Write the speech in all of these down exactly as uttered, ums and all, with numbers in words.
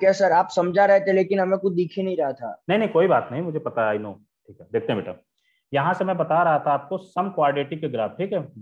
Okay sir, आप समझा रहे थे लेकिन हमें कुछ दिख ही नहीं रहा था। नहीं नहीं कोई बात नहीं, मुझे पता है, आई नो। ठीक है, देखते हैं बेटा। यहां से मैं बता रहा था आपको सम क्वाड्रेटिक के ग्राफ, ठीक है।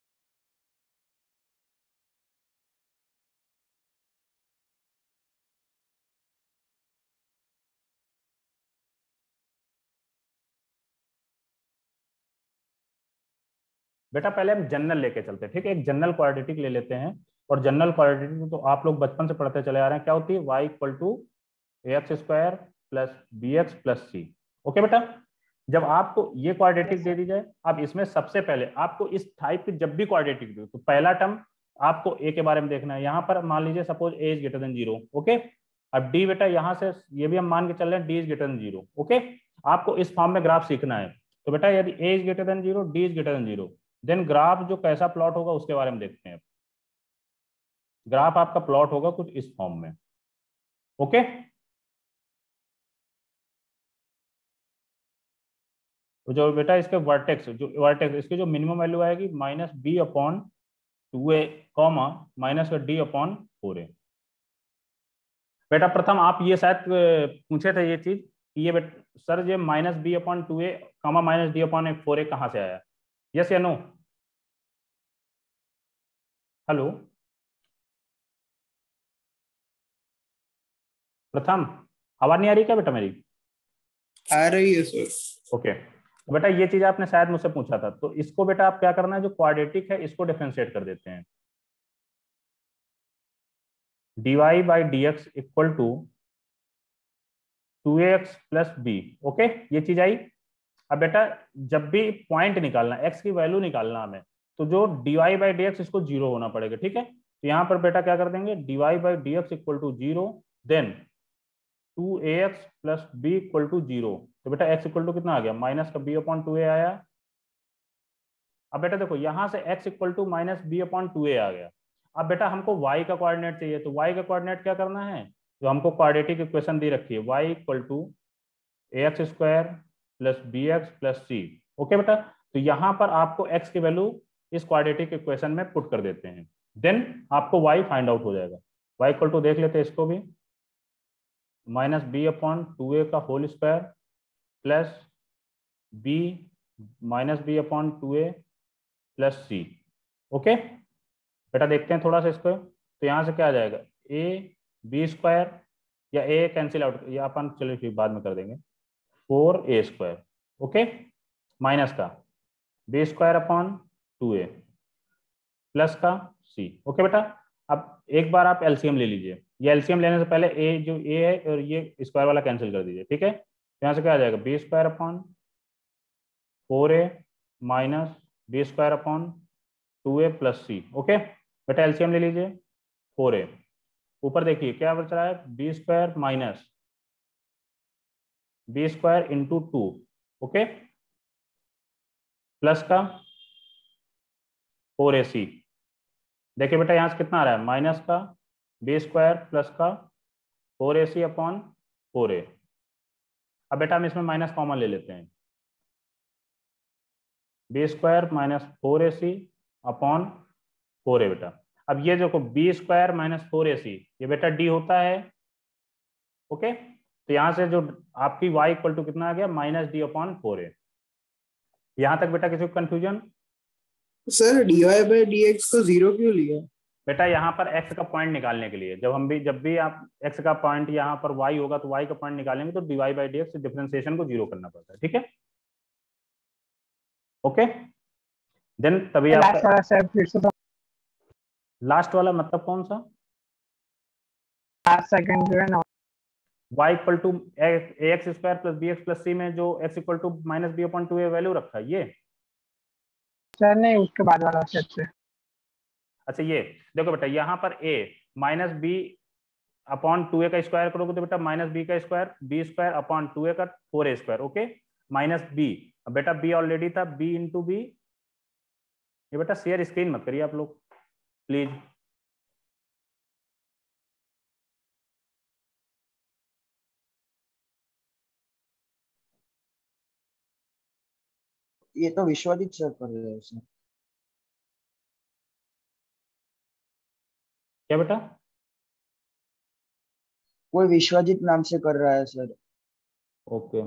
बेटा पहले हम जनरल लेके चलते हैं, ठीक है। एक जनरल क्वाड्रेटिक ले लेते हैं। और जनरल क्वाड्रेटिक तो आप लोग बचपन से पढ़ते चले आ रहे हैं, क्या होती है, y equal to a x square plus b x plus c. Okay बेटा, जब आपको ये क्वाड्रेटिक दे दी जाए, अब इसमें सबसे पहले आपको इस टाइप की जब भी क्वाड्रेटिक दे तो पहला टर्म आपको ए के बारे में देखना है। यहाँ पर मान लीजिए suppose a is greater than zero. Okay, अब डी बेटा यहाँ से ये भी हम मान के चल रहे हैं D is greater than zero. Okay, आपको इस फॉर्म में ग्राफ सीखना है। तो बेटा यदि a is greater than zero, D is greater than zero, then graph जो कैसा प्लॉट होगा उसके बारे में देखते हैं। ग्राफ आपका प्लॉट होगा कुछ इस फॉर्म में। ओके, तो जो बेटा इसके वर्टेक्स जो वर्टेक्स इसकी जो मिनिमम वैल्यू आएगी minus b upon two a comma minus D upon four a. बेटा प्रथम आप ये शायद पूछे थे ये चीज कि ये सर ये minus b upon two a comma minus D upon four a कहाँ से आया, यस या नो? हेलो प्रथम, आवाज नहीं आ रही क्या बेटा मेरी? आ रही है सर। ओके, तो बेटा ये चीज आपने शायद मुझसे पूछा था, तो इसको बेटा आप क्या करना है, जो क्वाड्रेटिक है इसको डिफरेंशिएट कर देते हैं। dy by d x equal to two x plus b. Okay, ये चीज आई। अब बेटा जब भी पॉइंट निकालना, x की वैल्यू निकालना हमें, तो जो dy बाई डी एक्स इसको जीरो होना पड़ेगा, ठीक है। तो यहाँ पर बेटा क्या कर देंगे, dy by d x equal to zero, then two a x plus b equal to zero. तो बेटा x इक्वल टू कितना आ गया, माइनस का बी अपॉन टू ए आया। अब बेटा देखो यहाँ से x equal to minus b upon two a आ गया। अब बेटा हमको y का कोऑर्डिनेट चाहिए, तो y का कोऑर्डिनेट क्या करना है, जो हमको क्वाड्रेटिक इक्वेशन दी रखी है, y equal to a x square plus b x plus c. Okay बेटा, तो यहाँ पर आपको x की वैल्यू इस क्वाड्रेटिक इक्वेशन में पुट कर देते हैं, देन आपको y फाइंड आउट हो जाएगा। y इक्वल टू देख लेते हैं इसको भी, minus b upon two a का whole square plus b minus b upon two a plus c. Okay बेटा देखते हैं थोड़ा सा इसको, तो यहाँ से क्या आ जाएगा, ए बी स्क्वायर या ए कैंसिल आउट या अपन चलिए फिर बाद में कर देंगे, four a square. Okay, minus का b square upon two a plus का सी। ओके बेटा, अब एक बार आप एलसीएम ले लीजिए। ये एलसीएम लेने से पहले ए जो ए है और ये स्क्वायर वाला कैंसिल कर दीजिए, ठीक है। यहाँ से क्या आ जाएगा, b square upon four a minus b square upon two a plus c. Okay बेटा एलसीएम ले लीजिए, फोर ए ऊपर देखिए क्या बच रहा है, b square minus b square into two, okay plus का फोर ए सी। देखिए बेटा यहाँ से कितना आ रहा है, माइनस का बी स्क्वायर प्लस का four a c upon four a. अब बेटा हम इसमें माइनस कॉमन ले लेते हैं, b square minus four a c upon four a. बेटा अब ये देखो b square minus four a c, ये बेटा डी होता है। ओके, तो यहाँ से जो आपकी y इक्वल टू कितना आ गया, minus D upon four a. यहाँ तक बेटा किसी को confusion? Sir dy by d x को जीरो क्यों लिया? बेटा यहाँ पर x का पॉइंट निकालने के लिए, जब हम भी जब भी आप x का पॉइंट यहाँ पर y होगा तो y का पॉइंट निकालेंगे तो dy by d x differentiation को जीरो करना पड़ता है, ठीक है। ओके, देन तभी आपका लास्ट वाला मतलब कौन सा, सेकंड जो है ना, y equal to a x square plus b x plus c में जो x equal to minus b upon two a value रखा है, ये सर नहीं उसके बाद वाला स्टेप से। अच्छा ये देखो बेटा यहाँ पर a minus b upon two a का स्क्वायर करोगे तो बेटा माइनस बी का square, b square upon two a का four a square. Okay, minus b, अब बेटा b ऑलरेडी था, b इंटू बी। ये बेटा शेयर स्क्रीन मत करिए आप लोग प्लीज। ये तो विश्वजीत सर कर रहे हैं सर। क्या बेटा? कोई विश्वजीत नाम से कर रहा है सर। ओके,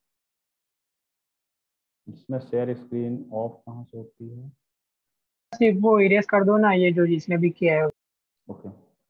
इसमें शेयर स्क्रीन ऑफ कहाँ से होती है? सिर्फ वो इरेज कर दो ना, ये जो जिसने भी किया है। ओके,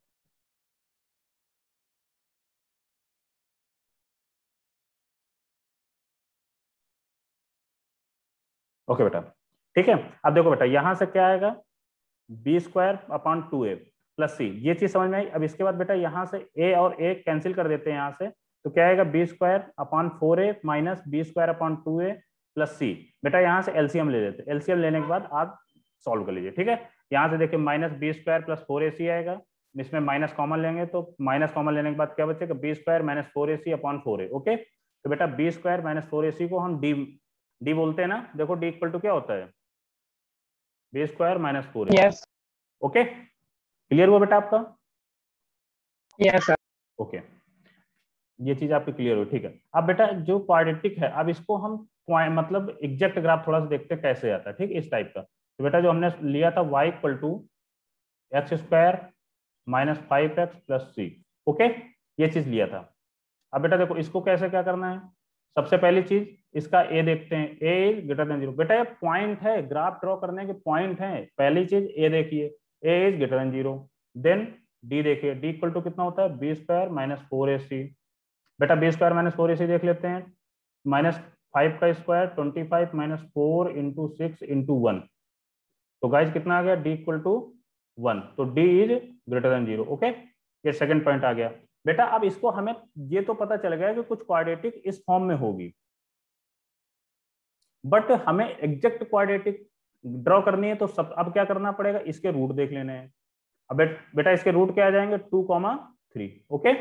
ओके बेटा, ठीक है। अब देखो बेटा, यहां से क्या आएगा, b square upon two a plus c, ये चीज समझ में आई। अब इसके बाद बेटा यहाँ से ए और ए कैंसिल कर देते हैं यहाँ से, तो क्या आएगा, b square upon four a minus b square upon two a plus c. बेटा यहाँ से एलसीएम ले लेते हैं, एलसीएम लेने के बाद आप सॉल्व कर लीजिए, ठीक है। यहाँ से देखिए minus b square plus four a c आएगा, इसमें माइनस कॉमन लेंगे तो माइनस कॉमन लेने के बाद क्या बचेगा, b square minus four a c upon four a. Okay, तो बेटा b square minus four a c को हम डी डी बोलते हैं ना, देखो डी इक्वल टू क्या होता है, b square minus four a. Yes okay, clear हुआ बेटा आपका? Yes sir. ओके, ये चीज आपकी क्लियर हुई, ठीक है। अब बेटा जो क्वाड्रेटिक है, अब इसको हम मतलब एग्जैक्ट ग्राफ थोड़ा सा देखते हैं कैसे आता है, ठीक, इस टाइप का। तो बेटा जो हमने लिया था y equal to x square minus five x plus c, okay, ये चीज लिया था। अब बेटा देखो इसको कैसे क्या करना है, सबसे पहली चीज इसका a देखते हैं, a is greater than zero. बेटा ये पॉइंट है, ग्राफ ड्रॉ करने के पॉइंट है। पहली चीज a देखिए, a is greater than zero. Then d देखिए, d इक्वल टू कितना होता है, b square minus four a c. बेटा b square minus four a c देख लेते हैं, माइनस फाइव का square twenty five minus four into six into one, तो गाइज कितना आ गया, d इक्वल टू वन, तो d is greater than zero. Okay, ये सेकंड पॉइंट आ गया। बेटा अब इसको हमें ये तो पता चल गया कि कुछ क्वाड्रेटिक इस फॉर्म में होगी, बट हमें एग्जैक्ट क्वाड्रेटिक ड्रॉ करनी है, तो सब अब क्या करना पड़ेगा, इसके रूट देख लेने हैं। अब बे, बेटा इसके रूट क्या आ जाएंगे, टू कॉमा थ्री। ओके,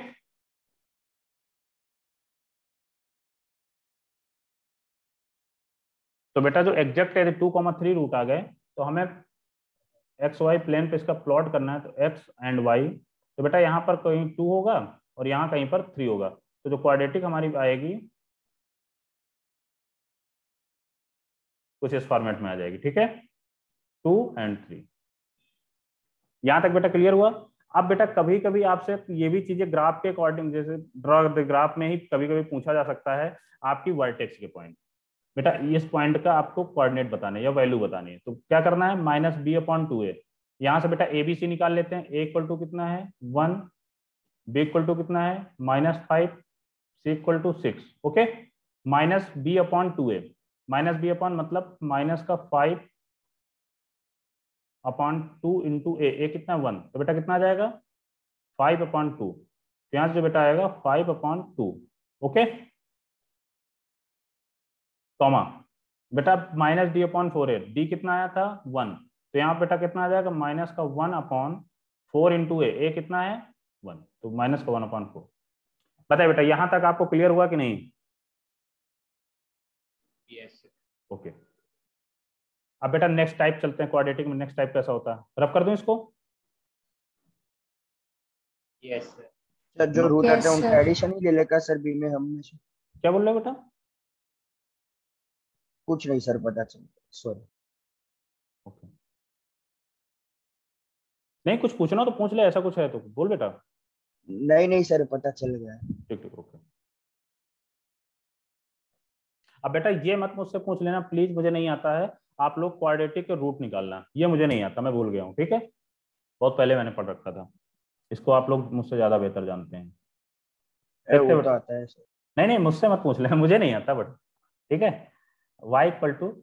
तो बेटा जो एग्जैक्ट है टू कॉमा थ्री रूट आ गए, तो हमें एक्स वाई प्लेन पे इसका प्लॉट करना है, तो एक्स एंड वाई, तो बेटा यहाँ पर कहीं टू होगा और यहाँ कहीं पर थ्री होगा, तो जो क्वाड्रेटिक हमारी आएगी कुछ इस फॉर्मेट में आ जाएगी, ठीक है, टू एंड थ्री। यहां तक बेटा क्लियर हुआ? अब बेटा कभी कभी आपसे ये भी चीजें ग्राफ के अकॉर्डिंग, जैसे ड्रॉ ग्राफ में ही कभी कभी पूछा जा सकता है आपकी वर्टेक्स के पॉइंट। बेटा इस पॉइंट का आपको कोऑर्डिनेट बताने या वैल्यू बतानी है, तो क्या करना है, minus b upon two a. यहाँ से बेटा ए बी सी निकाल लेते हैं, ए इक्वल टू कितना है, वन, बी इक्वल टू कितना है, minus five, c equal to six. Okay, minus b upon two a, minus b upon मतलब माइनस का five upon two into a, a कितना वन, तो बेटा कितना आ जाएगा, फाइव अपॉन टू, तो यहाँ से जो बेटा आएगा five upon two. Okay, comma बेटा minus D upon four a, d कितना आया था वन, तो यहाँ बेटा कितना आ जाएगा, माइनस का one upon four into a, a कितना है वन, तो माइनस का वन अपॉन फोर। बताइए बेटा यहां तक आपको क्लियर हुआ कि नहीं? यस। ओके, अब बेटा नेक्स्ट टाइप चलते हैं, क्वाड्रेटिक में नेक्स्ट टाइप कैसा होता है, रब कर दूं इसको? Yes sir. सर जो रूट Yes, आते हैं उनका sir. एडिशन ही ले लेगा सर बी में हम में से। क्या बोल रहे हो बेटा? कुछ नहीं सर, पता चल, सॉरी। ओके, नहीं कुछ पूछना तो पूछ ले, ऐसा कुछ है तो बोल बेटा। नहीं नहीं सर, पता चल गया। ठीक ठीक, ओके। अब बेटा ये मत मुझसे पूछ लेना प्लीज, मुझे नहीं आता है, आप लोग क्वाड्रेटिक के रूट निकालना, ये मुझे नहीं आता, मैं भूल गया हूँ, ठीक है, बहुत पहले मैंने पढ़ रखा था इसको, आप लोग मुझसे ज्यादा बेहतर जानते हैं। ए, वो तो आता है सर। नहीं नहीं मुझसे मत पूछ लेना, मुझे नहीं आता बट, ठीक है, y equal to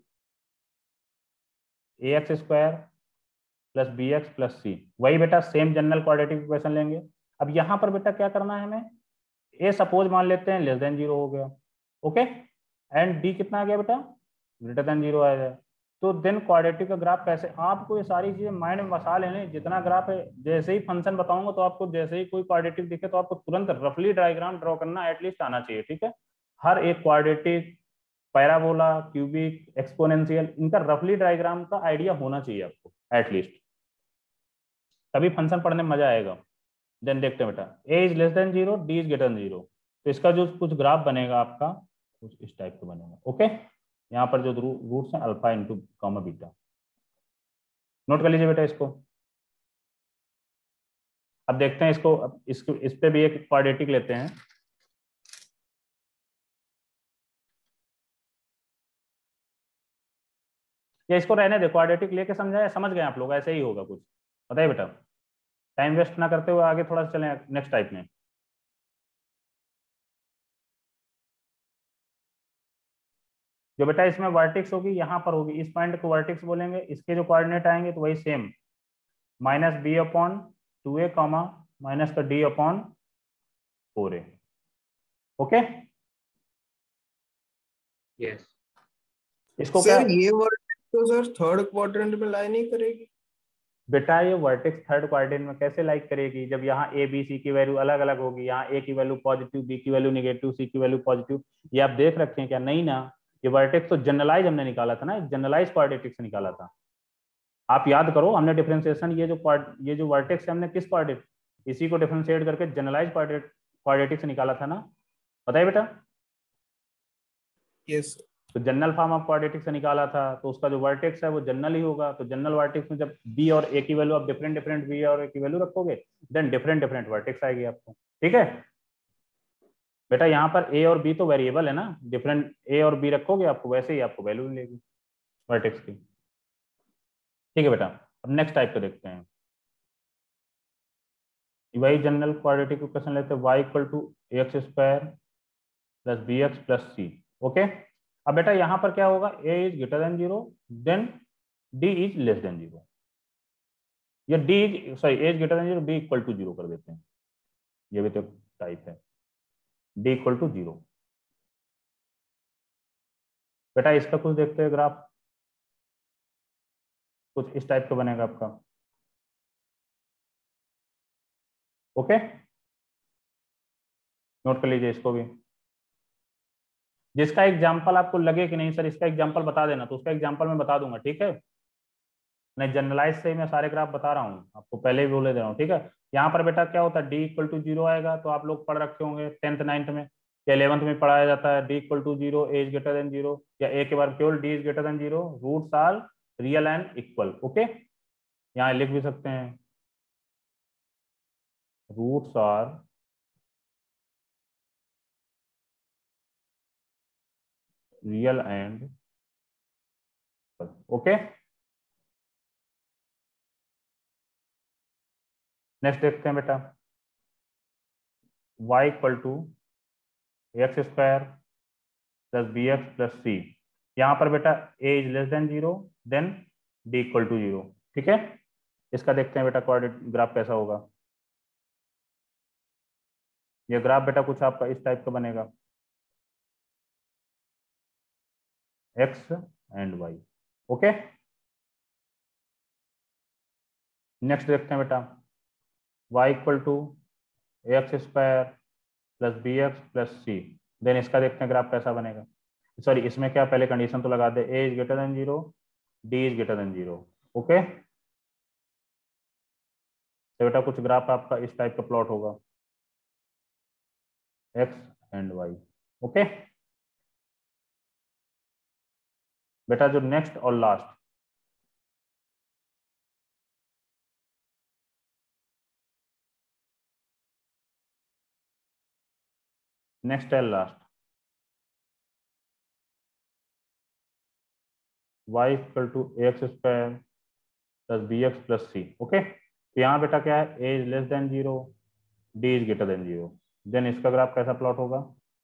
a x square plus b x plus c, वही बेटा सेम जनरल क्वाड्रेटिक इक्वेशन लेंगे। अब यहाँ पर बेटा क्या करना है हमें, ए सपोज मान लेते हैं लेस देन जीरो हो गया, ओके, एंड डी कितना आ गया बेटा, ग्रेटर देन जीरो आ जाए, तो देन क्वाड्रेटिक का ग्राफ कैसे, आपको ये सारी चीजें माइंड में बसा लेने, जितना ग्राफ है, जैसे ही फंक्शन बताऊंगा तो आपको जैसे ही कोई क्वाड्रेटिक दिखे तो आपको तुरंत रफली डायग्राम ड्रॉ करना एटलीस्ट आना चाहिए, ठीक है। हर एक क्वाड्रेटिक, पैराबोला, क्यूबिक, एक्सपोनेंशियल, इनका रफली डायग्राम का आइडिया होना चाहिए आपको एटलीस्ट, तभी फंक्शन पढ़ने में मजा आएगा। देन देखते हैं बेटा, a is less than zero, D is greater than zero, तो इसका जो कुछ ग्राफ बनेगा आपका कुछ इस टाइप का बनेगा। ओके, यहाँ पर जो रूट्स हैं alpha into gamma beta, note कर लीजिए बेटा इसको। अब देखते हैं इसको, अब इसको इस पे भी एक क्वाड्रेटिक लेते हैं। या इसको रहने दे, क्वाड्रेटिक लेके समझाया, समझ गए आप लोग, ऐसे ही होगा कुछ, बताइए बेटा, टाइम वेस्ट ना करते हुए आगे थोड़ा सा चलें नेक्स्ट टाइप में। जो बेटा इसमें वर्टेक्स होगी यहाँ पर होगी, इस पॉइंट को वर्टेक्स बोलेंगे, इसके जो कोऑर्डिनेट आएंगे तो वही same minus b upon two a comma minus का d upon four a. Okay, yes इसको क्या सर ये वर्टेक्स तो सर थर्ड क्वाड्रेंट में लाई नहीं करेगी बेटा, ये वर्टेक्स थर्ड क्वाड्रेंट में कैसे लाइक करेगी जब यहाँ ए बी सी की वैल्यू अलग अलग होगी, यहाँ ए की वैल्यू पॉजिटिव, बी की वैल्यू नेगेटिव, सी की वैल्यू पॉजिटिव। ये आप देख रखे हैं क्या? नहीं ना, ये वर्टेक्स तो जनरलाइज हमने निकाला था ना, जनरलाइज क्वाड्रेटिक से निकाला था। आप याद करो, हमने डिफरेंशिएशन, ये जो ये जो वर्टेक्स है हमने किस क्वाड्रेटिक, इसी को डिफरेंशिएट करके जनरलाइज क्वाड्रेटिक से निकाला था ना, बताइए बेटा। यस तो जनरल फॉर्म ऑफ क्वाड्रेटिक से निकाला था, तो उसका जो वर्टेक्स है वो जनरल ही होगा। तो जनरल वर्टेक्स में जब बी और ए की वैल्यू आप डिफरेंट डिफरेंट बी और ए की वैल्यू रखोगे, देन डिफरेंट डिफरेंट वर्टेक्स आएगी आपको। ठीक है बेटा, यहाँ पर ए और बी तो वेरिएबल है ना, डिफरेंट ए और बी रखोगे आपको वैसे ही आपको वैल्यू मिलेगी वर्टेक्स की। ठीक है बेटा, अब नेक्स्ट टाइप को देखते हैं। वही जनरल क्वाड्रेटिक इक्वेशन लेते हैं, y equal to x square plus b x plus c. Okay, अब बेटा यहाँ पर क्या होगा, a is greater than zero, then d is less than zero, या d is sorry a is greater than zero, b equal to zero कर देते हैं, ये भी तो टाइप है, d इक्वल टू जीरो। बेटा इसका कुछ देखते हैं ग्राफ, कुछ इस टाइप का बनेगा आपका। ओके, नोट कर लीजिए इसको भी। जिसका एग्जाम्पल आपको लगे कि नहीं सर इसका एग्जाम्पल बता देना, तो उसका एग्जाम्पल मैं बता दूंगा। ठीक है, नहीं जनरलाइज से ही मैं सारे ग्राफ बता रहा हूँ आपको, पहले भी बोले दे रहा हूँ। ठीक है, यहाँ पर बेटा क्या होता है, डी इक्वल टू जीरो आएगा, तो आप लोग पढ़ रखे होंगे टेंथ नाइन्थ में या इलेवंथ में पढ़ाया जाता है, d equal to zero, a is greater than zero, या ए के बाद केवल d is greater than zero, roots are real and equal. Okay, यहाँ लिख भी सकते हैं, roots are real and okay. Next देखते हैं बेटा, y equal to x square plus b x plus c. यहाँ पर बेटा a is less than zero, then d equal to zero. ठीक है, इसका देखते हैं बेटा कोऑर्डिनेट ग्राफ कैसा होगा। ये ग्राफ बेटा कुछ आपका इस टाइप का बनेगा, x and y। Okay, next देखते हैं बेटा, y equal to x square plus b x plus c, then इसका देखते हैं ग्राफ कैसा बनेगा। सॉरी, इसमें क्या पहले कंडीशन तो लगा दे, a is greater than zero, d is greater than zero. Okay, तो बेटा कुछ ग्राफ आपका इस टाइप का प्लॉट होगा, x एंड y। ओके बेटा, जो नेक्स्ट और last, next and last, y equal to x square plus b x plus c. Okay, तो यहाँ बेटा क्या है, a is less than zero, d is greater than zero, then इसका graph कैसा प्लॉट होगा।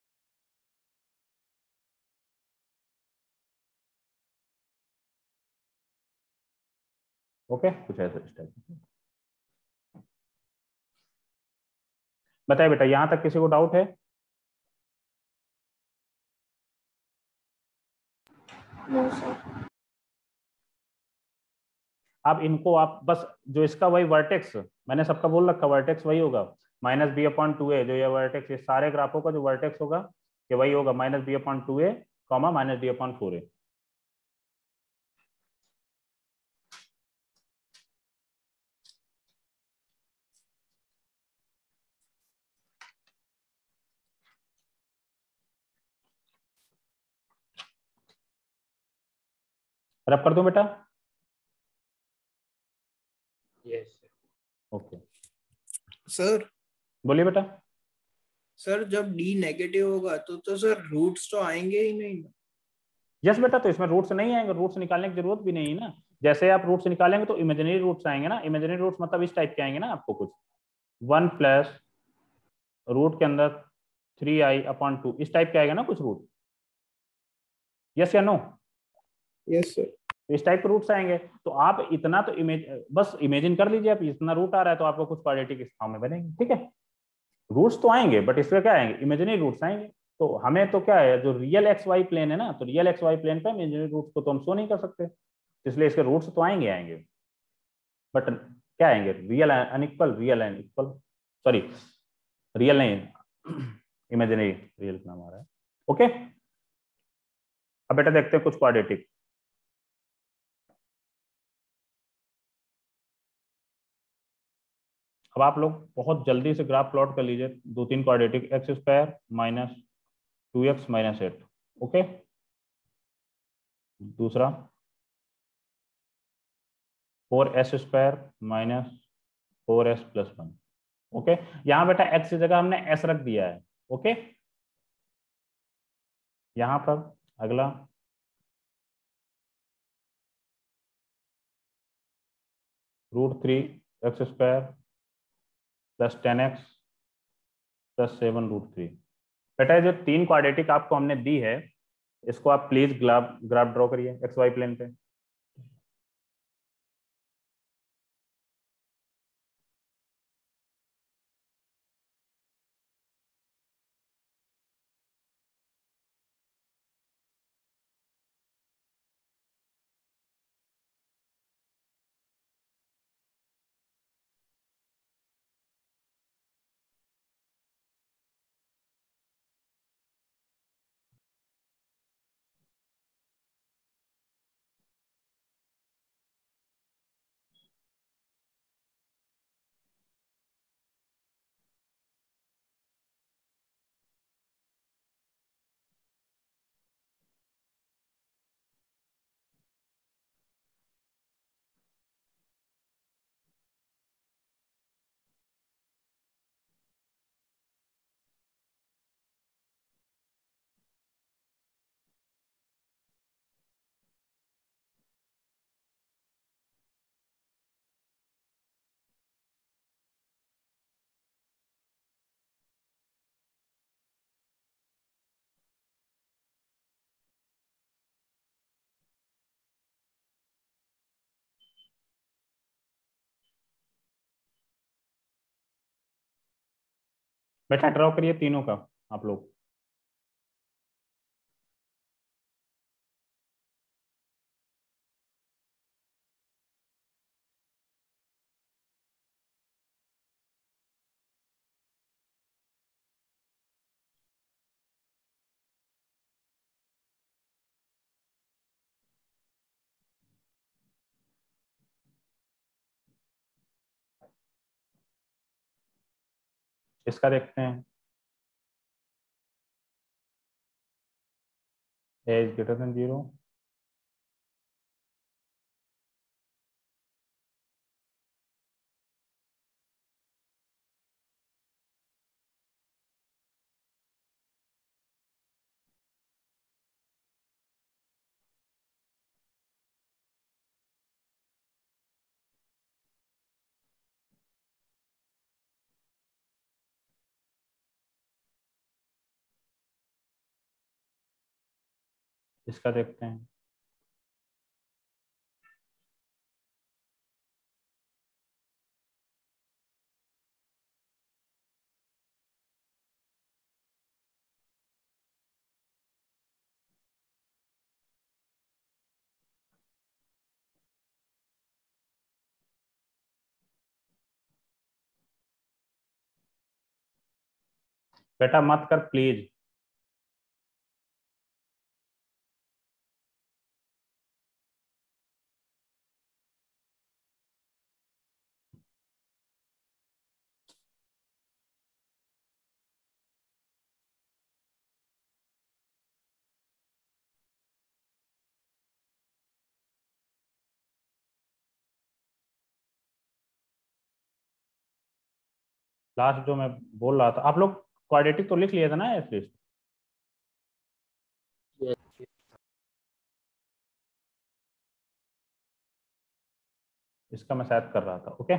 ओके, कुछ ऐसा इस टाइप। बताइए बेटा, यहां तक किसी को डाउट है? No sir. आप इनको आप बस जो इसका वही वर्टेक्स मैंने सबका बोल रखा, वर्टेक्स वही होगा minus b upon two a, जो ये वर्टेक्स, ये सारे ग्राफों का जो वर्टेक्स होगा ये वही होगा minus b upon two a comma minus D upon four a. Rub कर दूं बेटा? यस ओके, सर बोलिए बेटा। सर जब डी नेगेटिव होगा तो तो सर रूट्स तो आएंगे ही नहीं। यस बेटा, तो इसमें रूट्स नहीं आएंगे, रूट्स निकालने की जरूरत भी नहीं है ना। जैसे आप रूट्स निकालेंगे तो इमेजिनरी रूट्स आएंगे ना, इमेजिनरी रूट्स मतलब इस टाइप के आएंगे ना आपको, कुछ वन प्लस रूट के अंदर थ्री आई अपॉन टू, इस टाइप के आएगा ना कुछ रूट। यस या नो? Yes sir. इस टाइप के रूट्स आएंगे। तो आप इतना तो इमेज बस इमेजिन कर लीजिए, आप इतना रूट आ रहा है तो आपको कुछ क्वाड्रेटिक इस फॉर्म में बनेंगे, ठीक है। रूट्स तो आएंगे बट इसमें क्या आएंगे, इमेजिनरी रूट्स आएंगे। तो हमें तो क्या है, जो रियल एक्स वाई प्लेन है ना, तो रियल एक्स वाई प्लेन पे इमेजिनरी रूट्स को तो हम शो नहीं कर सकते, इसलिए इसके रूट्स तो आएंगे आएंगे बट क्या आएंगे, real unequal, real and equal, sorry real नहीं, इमेजिनरी, रियल नाम आ रहा है। ओके, अब बेटा देखते हैं कुछ क्वाड्रेटिक। अब आप लोग बहुत जल्दी से ग्राफ प्लॉट कर लीजिए, दो तीन quadratic, x square minus two x minus eight. Okay, दूसरा four s square minus four s plus one. Okay, यहां बेटा एक्स की जगह हमने एस रख दिया है। ओके, यहां पर अगला root three x square plus ten x plus seven root three. बेटा जो तीन क्वाड्रेटिक आपको हमने दी है, इसको आप प्लीज ग्राफ ग्राफ ड्रॉ करिए एक्स वाई प्लेन पे। बेटा ड्रॉ करिए तीनों का आप लोग। इसका देखते हैं, a is greater than zero, इसका देखते हैं, बेटा मत कर प्लीज। लास्ट जो मैं बोल रहा था, आप लोग क्वाड्रेटिक तो लिख लिए थे ना एटलीस्ट? इसका मैं शायद कर रहा था। ओके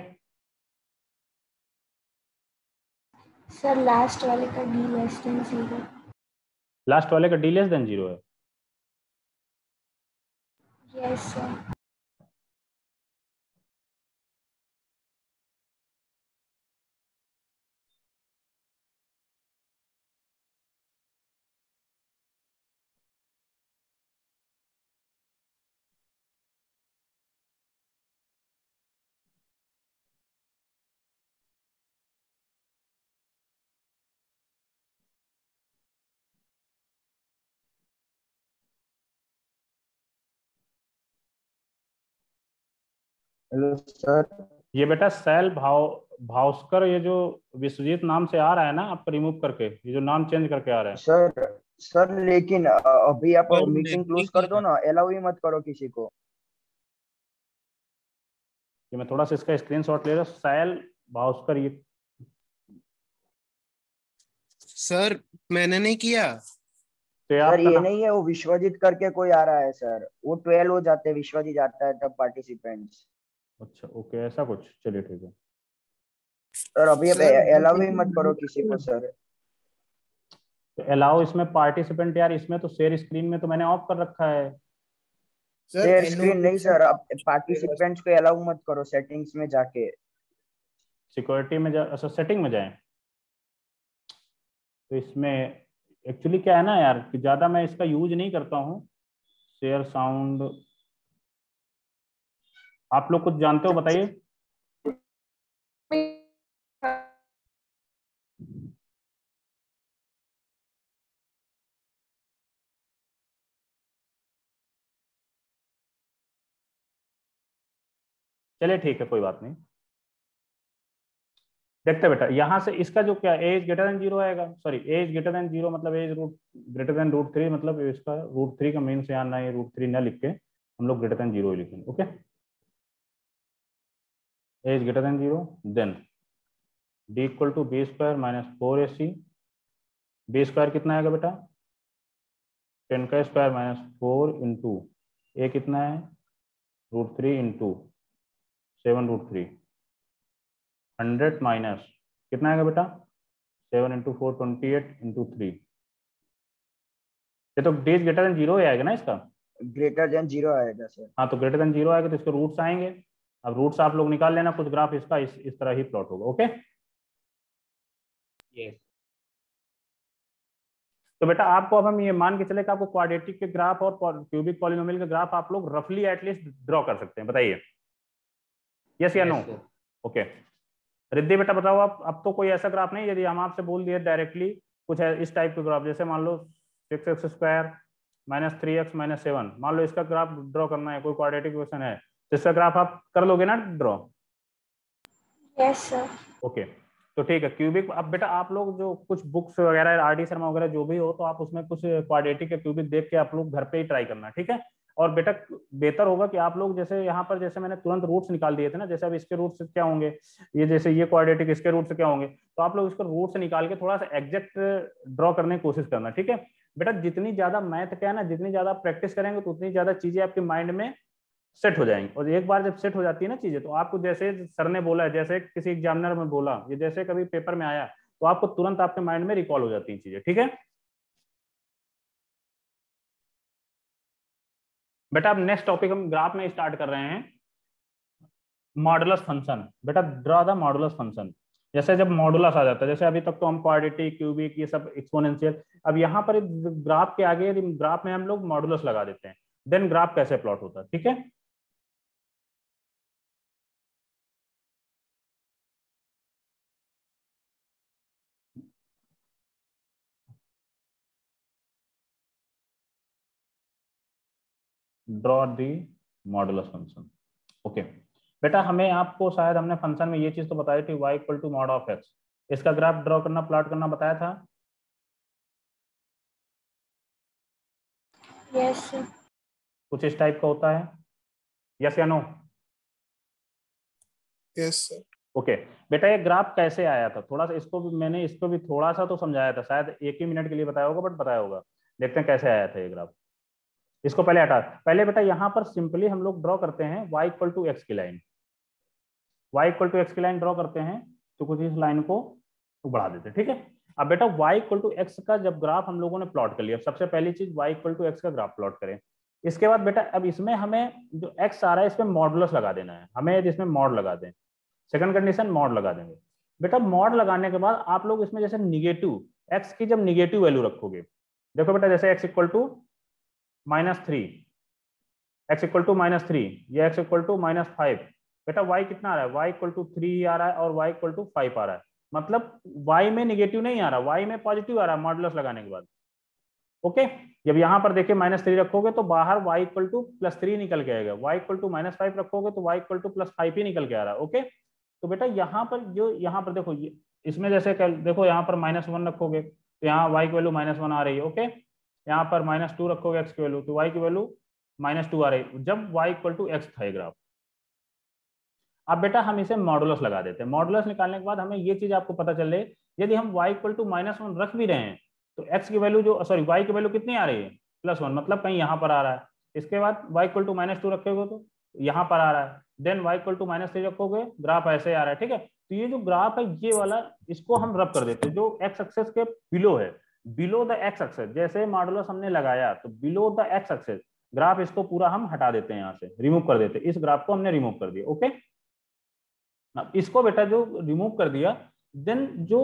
सर लास्ट वाले का d less than zero. Last वाले का डी लेस देन जीरो है। Yes sir. Hello sir. ये बेटा सेल भाव भास्कर, ये जो विश्वजीत नाम से आ रहा है ना, आप रिमूव करके ये जो नाम चेंज करके आ रहा है। सर सर लेकिन अ, अभी आप सर, मीटिंग मैं क्लोज कर दो ना, अलाउ ही मत करो किसी को। ये मैं थोड़ा सा इसका स्क्रीनशॉट ले रहा हूँ। सेल भास्कर, ये सर मैंने नहीं किया। तो ये सर आपका ये ना, नहीं है, वो विश्वजीत करके कोई आ रहा है सर, वो ट्वेल्व हो जाते हैं, विश्वजीत जाता है तब पार्टिसिपेंट्स। अच्छा ओके ऐसा कुछ, चलिए ठीक है। सर अभी आप सर अलाउ ही मत करो किसी को सर। तो अलाउ इसमें पार्टिसिपेंट, यार इसमें तो शेयर स्क्रीन में तो मैंने ऑफ कर रखा है। सर शेयर एनो स्क्रीन नहीं सर, आप पार्टिसिपेंट्स को अलाउ मत करो सेटिंग्स में जाके। सिक्योरिटी में जा, अच्छा सेटिंग में जाएं। तो इसमें एक्चुअली क्या है ना यार, कि ज्यादा मैं इसका यूज नहीं करता हूँ। शेयर साउंड, आप लोग कुछ जानते हो बताइए। चलिए ठीक है, कोई बात नहीं। देखते बेटा, यहाँ से इसका जो क्या एज ग्रेटर देन जीरो आएगा, sorry a is greater than zero मतलब a is root greater than root three, मतलब इसका रूट थ्री का मीन से आना है, रूट थ्री न लिख के हम लोग ग्रेटर देन जीरो ही लिखेंगे। Okay, a is greater than zero, then d equal to b square minus four a c. B square कितना आएगा बेटा? टेन का square minus four into a कितना है? Root three into seven root three. Hundred minus कितना आएगा बेटा? Seven into four twenty eight into three. ये तो डी ग्रेटर देन जीरो ही आएगा ना इसका? ग्रेटर देन जीरो आएगा सर। हाँ तो ग्रेटर देन जीरो आएगा तो इसके रूट्स आएंगे। अब रूट्स आप लोग निकाल लेना, कुछ ग्राफ इसका इस, इस तरह ही प्लॉट होगा। ओके यस तो बेटा आपको अब हम ये मान के चले कि आपको क्वाड्रेटिक के ग्राफ और क्यूबिक पॉलिनोमियल के ग्राफ आप लोग रफली एटलीस्ट ड्रॉ कर सकते हैं, बताइए यस या नो? ओके रिद्धि बेटा बताओ आप, अब तो कोई ऐसा ग्राफ नहीं, यदि हम आपसे बोल दिए डायरेक्टली कुछ है इस टाइप के ग्राफ, जैसे मान लो six x square minus three x minus seven, मान लो इसका ग्राफ ड्रॉ करना है, कोई क्वाड्रेटिक इक्वेशन है, तो इसका ग्राफ आप कर लोगे ना ड्रॉ? Yes sir. ओके तो ठीक है। क्यूबिक, अब बेटा आप लोग जो कुछ बुक्स वगैरह आर डी शर्मा वगैरह जो भी हो, तो आप उसमें कुछ क्वाड्रेटिक या क्यूबिक देख के आप लोग घर पे ही ट्राई करना, ठीक है? और बेटा बेहतर होगा कि आप लोग जैसे यहाँ पर जैसे मैंने तुरंत रूट्स निकाल दिए थे ना, जैसे अब इसके रूट्स क्या होंगे, ये जैसे ये क्वाड्रेटिक इसके रूट्स क्या होंगे, तो आप लोग इसको रूट्स निकाल के थोड़ा सा एग्जैक्ट ड्रॉ करने की कोशिश करना, ठीक है बेटा? जितनी ज्यादा मैथ क्या है ना, जितनी ज्यादा प्रैक्टिस करेंगे तो उतनी ज्यादा चीजें आपके माइंड में सेट हो जाएंगी, और एक बार जब सेट हो जाती है ना चीजें, तो आपको जैसे सर ने बोला, जैसे किसी एग्जामिनर में बोला, ये जैसे कभी पेपर में आया, तो आपको तुरंत आपके माइंड में रिकॉल हो जाती हैं चीजें, ठीक है बेटा? अब नेक्स्ट टॉपिक हम ग्राफ में स्टार्ट कर रहे हैं, मॉडुलस फंक्शन। बेटा ड्रॉ द मॉडुलस फंक्शन। जैसे जब मॉडुलस आ जाता है, जैसे अभी तक तो हम क्वाड्रेटिक क्यूबिक ये सब एक्सपोनेंशियल, अब यहाँ पर ग्राफ के आगे ग्राफ में हम लोग मॉडुलस लगा देते हैं, देन ग्राफ कैसे प्लॉट होता है, ठीक है? Draw the modulus function. Okay बेटा, हमें आपको शायद हमने फंक्शन में ये चीज तो बताई थी, y equal to mod of x, इसका ग्राफ ड्रॉ करना प्लॉट करना बताया था। Yes sir. कुछ इस टाइप का होता है, यस या नो? Yes sir. ओके बेटा ये ग्राफ कैसे आया था, थोड़ा सा इसको भी मैंने इसको भी थोड़ा सा तो समझाया था, शायद एक ही मिनट के लिए बताया होगा बट बताया होगा। देखते हैं कैसे आया था ये ग्राफ। इसको पहले हटा, पहले बेटा यहाँ पर सिंपली हम लोग ड्रॉ करते हैं y इक्वल टू एक्स की line, y equal to x की लाइन ड्रॉ करते हैं तो कुछ इस लाइन को बढ़ा देते हैं, ठीक है। अब बेटा y इक्वल टू एक्स का जब ग्राफ हम लोगों ने प्लॉट कर लिया, सबसे पहली चीज y इक्वल टू एक्स का ग्राफ प्लॉट करें। इसके बाद बेटा अब इसमें हमें जो x आ रहा है इसमें मॉडुलस लगा देना है, हमें इसमें मॉड लगा दें, सेकंड कंडीशन मॉड लगा देंगे। बेटा मॉड लगाने के बाद आप लोग इसमें जैसे निगेटिव x की जब निगेटिव वैल्यू रखोगे, देखो बेटा जैसे x equal to minus three, x equal to minus three, ये x equal to minus five, बेटा y कितना आ रहा है, y इक्वल टू थ्री आ रहा है और y इक्वल टू फाइव आ रहा है, मतलब y में निगेटिव नहीं आ रहा, y में पॉजिटिव आ रहा है मॉडुलस लगाने के बाद। ओके जब यहाँ पर देखिए माइनस थ्री रखोगे तो बाहर y equal to plus three निकल के आएगा, y equal to minus five रखोगे तो y equal to plus five ही निकल के आ रहा है। ओके तो बेटा यहाँ पर जो यहाँ पर देखो इसमें जैसे देखो यहाँ पर माइनस वन रखोगे तो यहाँ y की वैल्यू माइनस वन आ रही है। ओके यहाँ पर माइनस टू रखोगे x की वैल्यू तो y की वैल्यू माइनस टू आ रही है जब y इक्वल टू एक्स था ग्राफ। अब बेटा हम इसे मॉडुलस लगा देते हैं, मॉडुलस निकालने के बाद हमें ये चीज आपको पता चल रही है, यदि हम y equal to minus one रख भी रहे हैं तो x की वैल्यू जो सॉरी y की वैल्यू कितनी आ रही है, प्लस वन, मतलब कहीं यहाँ पर आ रहा है। इसके बाद y equal to minus two रखोगे तो यहाँ पर आ रहा है, then y equal to minus three रखोगे ग्राफ ऐसे आ रहा है, ठीक है। तो ये जो ग्राफ है ये वाला इसको हम रब कर देते हैं, जो x एक्सेस के बिलो है, बिलो द x एक्सेस, जैसे मॉडुलस हमने लगाया तो below the x axis graph इसको पूरा हम हटा देते हैं, यहाँ से रिमूव कर देते हैं, इस ग्राफ को हमने रिमूव कर दिया। ओके इसको बेटा जो रिमूव कर दिया देन जो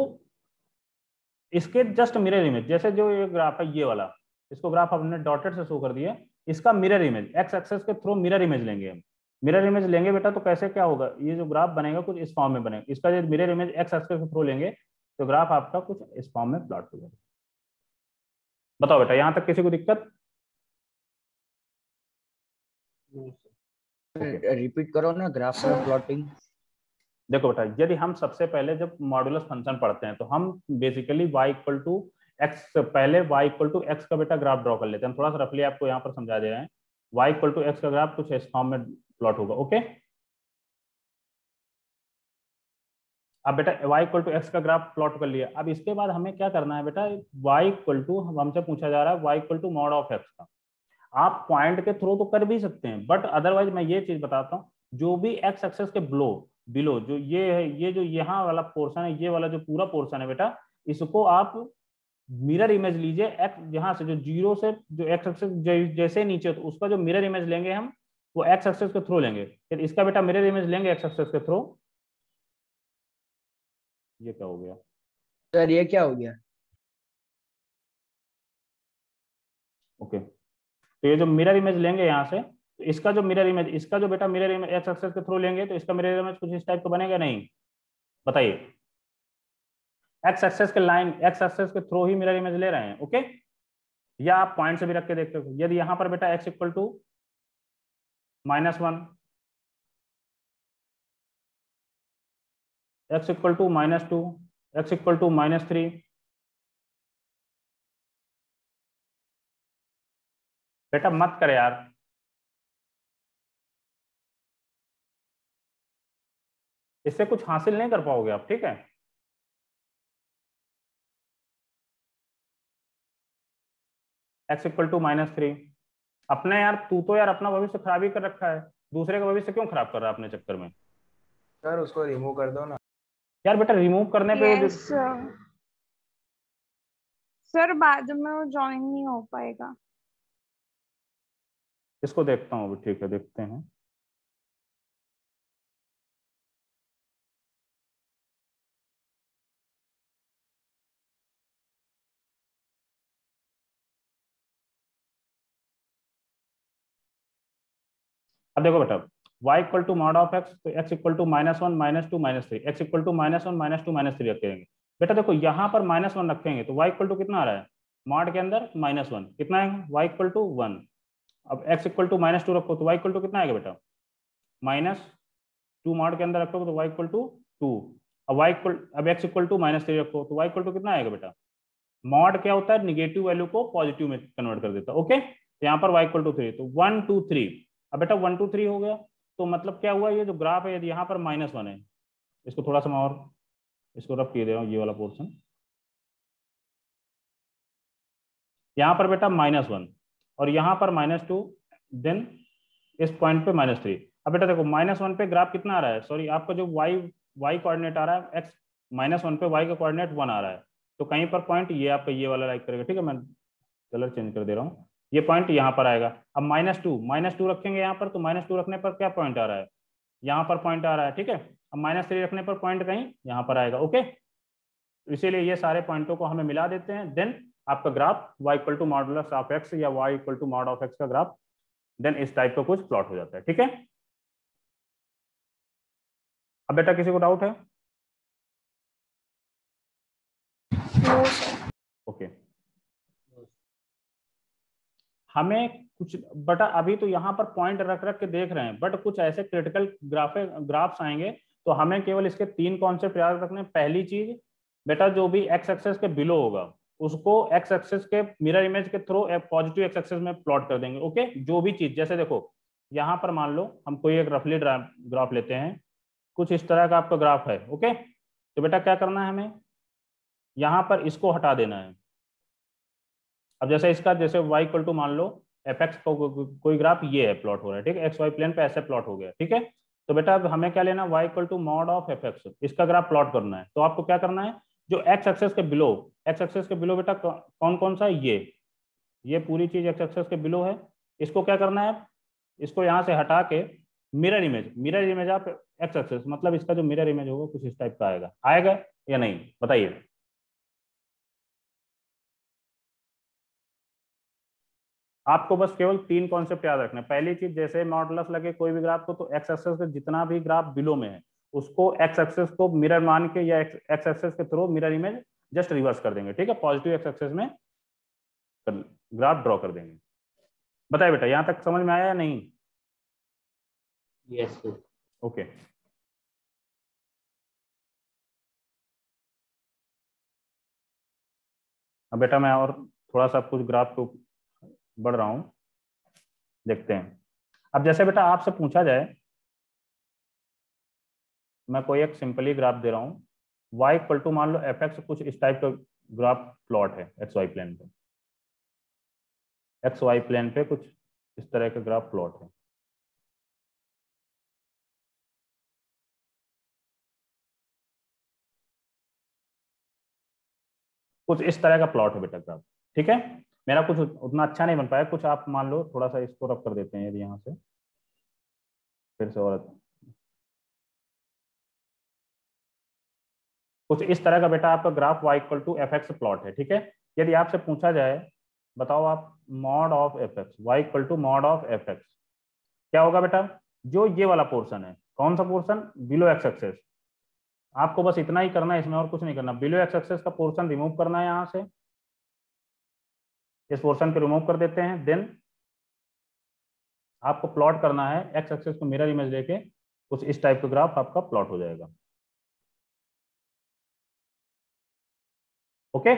इसके जस्ट मिरर इमेज, जैसे जो ये ग्राफ है ये वाला, इसको ग्राफ हमने डॉटेड से शो कर दिया, इसका मिरर इमेज एक्स एक्सेस के थ्रू मिरर इमेज लेंगे हम, मिरर इमेज लेंगे बेटा तो कैसे क्या होगा, ये जो ग्राफ बनेगा कुछ इस फॉर्म में बनेगा, इसका जो मिरर इमेज एक्स एक्सेस के थ्रू लेंगे तो ग्राफ आपका कुछ इस फॉर्म में प्लॉट हो जाएगा। बताओ बेटा यहाँ तक किसी को दिक्कत? रिपीट करो ना ग्राफ में प्लॉटिंग। देखो बेटा यदि हम सबसे पहले जब मॉडुलस फंक्शन पढ़ते हैं तो हम basically y equal to x, पहले y इक्वल टू एक्स का बेटा ग्राफ ड्रॉ कर लेते हैं, हम थोड़ा सा रफली आपको यहाँ पर समझा दे रहे हैं। y इक्वल टू एक्स का ग्राफ कुछ इस फॉर्म में प्लॉट होगा। ओके अब बेटा y इक्वल टू एक्स का ग्राफ प्लॉट कर लिया, अब इसके बाद हमें क्या करना है बेटा, y इक्वल टू हमसे पूछा जा रहा है y equal to mod of x का, आप पॉइंट के थ्रू तो कर भी सकते हैं बट अदरवाइज मैं ये चीज बताता हूँ, जो भी एक्स एक्सेस के बिलो बिलो जो ये है, ये जो यहाँ वाला पोर्शन है, ये वाला जो पूरा पोर्शन है बेटा, इसको आप मिरर इमेज लीजिए एक्स, यहाँ से जो जीरो से जो एक्स एक्सेस जैसे नीचे तो उसका जो मिरर इमेज लेंगे हम वो एक्स एक्सेस के थ्रू लेंगे, फिर इसका बेटा मिरर इमेज लेंगे एक्स एक्सेस के थ्रू। ये क्या हो गया सर, ये क्या हो गया? ओके तो ये जो मिरर इमेज लेंगे यहाँ से, तो इसका जो मिरर इमेज, इसका जो बेटा मिरर इमेज एक्स एक्सेस के थ्रू लेंगे तो इसका मिरर इमेज कुछ इस टाइप का बनेगा नहीं, बताइए। एक्स एक्सेस के लाइन एक्स एक्सेस के थ्रू ही मिरर इमेज ले रहे हैं। ओके या आप पॉइंट से भी रख के देखते हो, यदि यहाँ पर बेटा x equal to minus one, x equal to minus two, x equal to minus three, बेटा मत करे यार, इससे कुछ हासिल नहीं कर पाओगे आप, ठीक है। X equal to minus three, अपने यार तू तो यार अपना भविष्य खराब ही कर रखा है, दूसरे का भविष्य क्यों खराब कर रहा है अपने चक्कर में? सर उसको रिमूव कर दो ना यार बेटा रिमूव करने पे yes, सर बाद में वो ज्वाइन नहीं हो पाएगा। इसको देखता हूँ अभी, ठीक है देखते हैं। अब देखो बेटा y equal to mod of x, तो x equal to minus one minus two minus three, x equal to minus one minus two minus three रखेंगे। बेटा देखो यहाँ पर माइनस वन रखेंगे तो y इक्वल टू कितना आ रहा है, मॉड के अंदर माइनस वन, कितना है y इक्वल टू वन। अब x equal to minus two रखो तो y इक्वल टू कितना आएगा बेटा, माइनस टू, मॉड के अंदर रखोगे तो y इक्वल टू टू। अब y इक्वल अब x equal to minus three रखो तो y इक्वल टू कितना आएगा बेटा, मॉड क्या होता है, निगेटिव वैल्यू को पॉजिटिव में कन्वर्ट कर देता है। ओके तो यहाँ पर y इक्वल टू थ्री, तो वन टू थ्री, अब बेटा वन टू थ्री हो गया तो मतलब क्या हुआ, ये जो ग्राफ है यदि यहाँ पर माइनस वन है इसको थोड़ा सा मैं और इसको रब किए दे रहा हूँ, ये वाला पोर्शन। यहाँ पर बेटा माइनस वन और यहाँ पर माइनस टू, देन इस पॉइंट पे माइनस थ्री। अब बेटा देखो माइनस वन पे ग्राफ कितना आ रहा है, सॉरी आपका जो वाई वाई कोऑर्डिनेट आ रहा है एक्स, माइनस वन पे वाई का कोऑर्डिनेट वन आ रहा है, तो कहीं पर पॉइंट ये आपका ये वाला लाइक करेगा, ठीक है। मैं कलर चेंज कर दे रहा हूँ, ये पॉइंट यहाँ पर आएगा। अब माइनस टू माइनस टू रखेंगे यहाँ पर, तो माइनस टू रखने पर क्या पॉइंट आ रहा है, यहाँ पर पॉइंट आ रहा है, ठीक है। अब माइनस थ्री रखने पर पॉइंट कहीं यहाँ पर आएगा, ओके। इसीलिए ये सारे पॉइंटों को हमें मिला देते हैं, देन आपका graph y equal to modulus of x या y equal to mod of x का ग्राफ देन इस टाइप का कुछ प्लॉट हो जाता है, ठीक है। अब बेटा किसी को डाउट है? No sir. ओके, हमें कुछ बेटा अभी तो यहाँ पर पॉइंट रख रख के देख रहे हैं, बट कुछ ऐसे क्रिटिकल ग्राफ ग्राफ्स आएंगे तो हमें केवल इसके तीन कॉन्सेप्ट याद रखने। पहली चीज बेटा, जो भी एक्स एक्सेस के बिलो होगा उसको एक्स एक्सेस के मिरर इमेज के थ्रू पॉजिटिव एक्स एक्सेस में प्लॉट कर देंगे, ओके। जो भी चीज, जैसे देखो यहाँ पर मान लो हम कोई एक रफली ग्राफ लेते हैं, कुछ इस तरह का आपका ग्राफ है, ओके। तो बेटा क्या करना है, हमें यहाँ पर इसको हटा देना है। अब जैसे इसका जैसे y इक्वल टू मान लो एफ एक्स को को, कोई ग्राफ ये है प्लॉट हो रहा है, ठीक है, एक्स वाई प्लेन पे ऐसे प्लॉट हो गया, ठीक है। तो बेटा अब हमें क्या लेना, y equal to mod of f x, इसका ग्राफ प्लॉट करना है। तो आपको क्या करना है, जो एक्स एक्सेस के बिलो, एक्स एक्सेस के बिलो बेटा कौन कौन सा है, ये ये पूरी चीज एक्स एक्सेस के बिलो है। इसको क्या करना है, इसको यहाँ से हटा के मिरर इमेज, मिरर इमेज आप एक्स एक्सेस, मतलब इसका जो मिरर इमेज होगा कुछ इस टाइप का आएगा, आएगा या नहीं बताइए। आपको बस केवल तीन कॉन्सेप्ट याद रखना है। पहली चीज, जैसे मॉडुलस लगे कोई भी ग्राफ को, तो एक्स एक्सेस के जितना भी ग्राफ बिलो में है उसको एक्स एक्सेस को मिरर मान के या एक्स एक्सेस के through mirror image just reverse कर देंगे, ठीक है, पॉजिटिव एक्स एक्सेस में ग्राफ ड्रॉ कर देंगे। बताइए बेटा, यहां तक समझ में आया या नहीं? Yes sir. ओके, अब बेटा मैं और थोड़ा सा कुछ ग्राफ को बढ़ रहा हूं, देखते हैं। अब जैसे बेटा आपसे पूछा जाए, मैं कोई एक सिंपली ग्राफ दे रहा हूं, y इक्वल टू मान लो एफ एक्स, कुछ इस टाइप का ग्राफ प्लॉट है एक्स वाई प्लेन पे, एक्स वाई प्लेन पे कुछ इस तरह का ग्राफ प्लॉट है। कुछ इस तरह का प्लॉट है बेटा ग्राफ, ठीक है। मेरा कुछ उतना अच्छा नहीं बन पाया, कुछ आप मान लो थोड़ा सा इसको रब कर देते हैं यदि यहाँ से फिर से, और कुछ इस तरह का बेटा आपका graph y equal to f x plot है, ठीक है। यदि आपसे पूछा जाए, बताओ आप mod of f x, y equal to mod of f x, क्या होगा बेटा, जो ये वाला पोर्शन है, कौन सा पोर्शन, बिलो एक्स एक्सेस। आपको बस इतना ही करना है, इसमें और कुछ नहीं करना। बिलो एक्स एक्सेस का पोर्शन रिमूव करना है, यहाँ से इस पोर्शन को रिमूव कर देते हैं, देन आपको प्लॉट करना है एक्स एक्सेस को मिरर इमेज लेके, कुछ इस टाइप का ग्राफ आपका प्लॉट हो जाएगा, ओके।